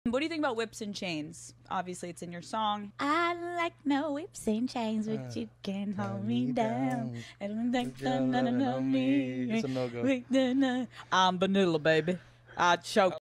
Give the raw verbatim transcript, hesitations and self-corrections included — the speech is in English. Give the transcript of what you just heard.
What do you think about whips and chains? Obviously, it's in your song. I like no whips and chains, but Uh, you can Hold hold me down. down. I don't think Put your loving on me. It's a no-go. I'm vanilla, baby. I choke.